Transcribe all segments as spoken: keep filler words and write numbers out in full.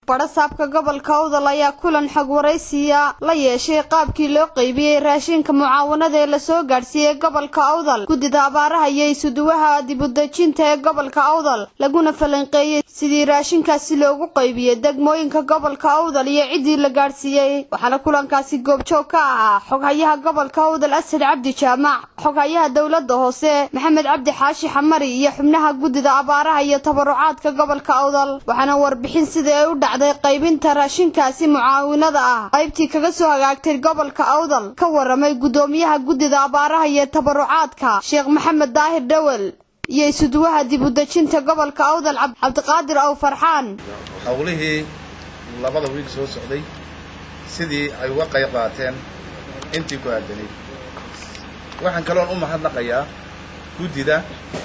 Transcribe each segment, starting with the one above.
barasaabka gobolka Awdal ayaa kulan xog waraysiya la yeeshay qaabkii loo qaybiyay raashinka mucaawanada ee la soo gaarsiiyay gobolka Awdal gudida abaaraha iyo isuduwaha dib u dejinta ee gobolka Awdal laguna falanqeeyay sidii raashinkaasi loogu qaybiyay degmooyinka gobolka Awdal iyo cidii la gaarsiiyay waxaana kulankaasi goobjoog ka ahaa xoghayaha gobolka Awdal Asad Cabdi Jaamac xoghayaha dawladda hoose Maxamed Cabdi Xaashi Xamari iyo xubnaha gudida abaaraha iyo tabarucaadka gobolka Awdal waxaana warbixin sida ay u dhacday qaybinta raashinkaasi mucaawinada ah qaybtii kaga soo hagaagtay gobolka Awdal ka waramay gudoomiyaha gudida abaaraha iyo tabarucaadka Sheekh Maxamed Daahir Dawal iyo isuduwaha dib u dejinta gobolka Awdal Cabdiqaadir Aw Farxaan hawlihii labada wiil soo socday sidii ay uga qayb qaateen intii ku aadanay waxaan kaloon u mahadnaqayaa gudida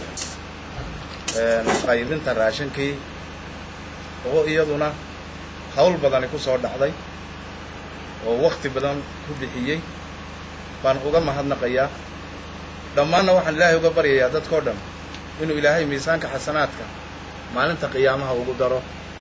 ee qaybinta raashinkii oo iyaduna hawl badan ku soo dhacday oo waqti badan ku bixiyay baan uga mahadnaqayaa dhammaan waxaan Ilaahay uga baryayaa dadkoo dhan inuu Ilaahay miisaanka xasanaadka maalinta qiyaamaha ugu daro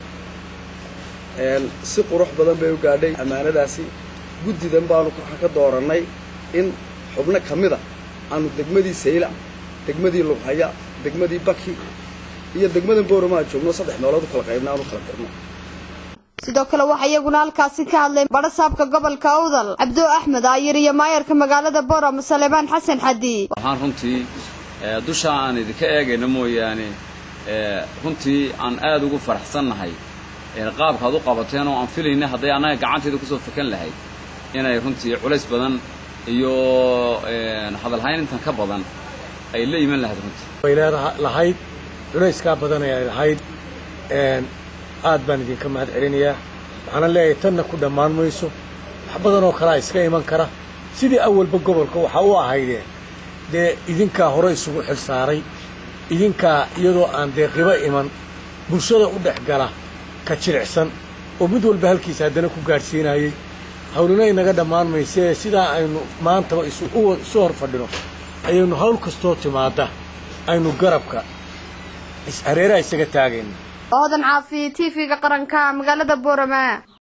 een si qurux badan bay u gaadhay amaanadaasi gudidan baanu ka dooranay in xubno kamida aanu degmadii Sayla degmadii Luqhaya degmadii Baki iyo degmada Boorama joogno saddex meelood kala qaybnaa oo kala dirno sidoo kale waxa iyaguna halkaasi ka hadlay barasaabka gobolka Awdal Cabdo Axmed Ayir iyo maayarka magaalada Boorama Saleeman Xasan Xadi waxaan runtii dusha aan idinka eegayna mooyaane runtii aan aad ugu faraxsanahay ee qaabka aad u qabateen oo aan filayna haday anaga gacanteeda ku soo fakan lahayd inay runtii culays badan iyo hadal hayn intan ka badan ay la iman lahayd runtii wayna lahayd culayska badan ay lahayd een aad baan idinka mahad celinayaa waxaan leeyahay tan ku dhamaan mayso wax badan oo kala iska iman kara sidii awalba gobolka waxa uu ahaydeen de idinka hore isugu xilsaaray idinka iyadoo aan deeqiba iman bulshada u dhaxgala ka jilicsan oo mid walba halkiisa hadana ku gaarsiinayay hawlina inaga dhamaan maysee sida aynu maanta isu soo hor fadhino ayaynu hawl kasto timaada aynu garabka is areera isaga taageen Odan Caafi T V-ga qaranka magaalada Boorama.